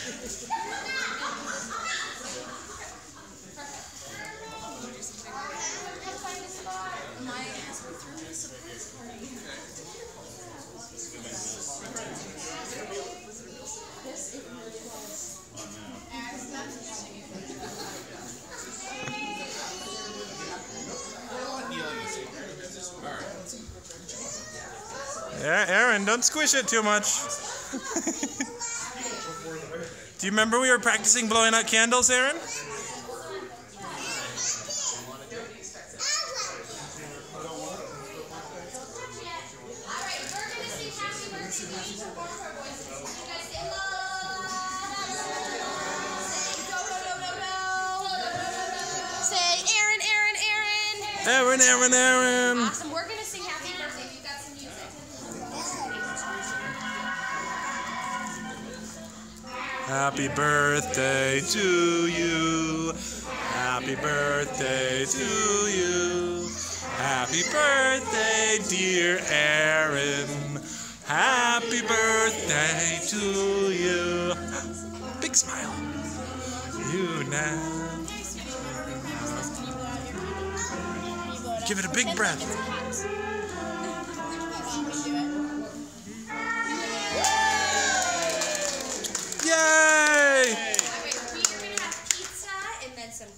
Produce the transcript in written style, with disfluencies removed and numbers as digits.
Yeah, Aeryn, don't squish it too much. Do you remember we were practicing blowing out candles, Aeryn? Aeryn, Aeryn, Aeryn. Awesome. We're going to sing happy birthday if you've got some music. Happy birthday to you. Happy birthday to you. Happy birthday, dear Aeryn. Happy birthday to you. Big smile. You now. Give it a big breath.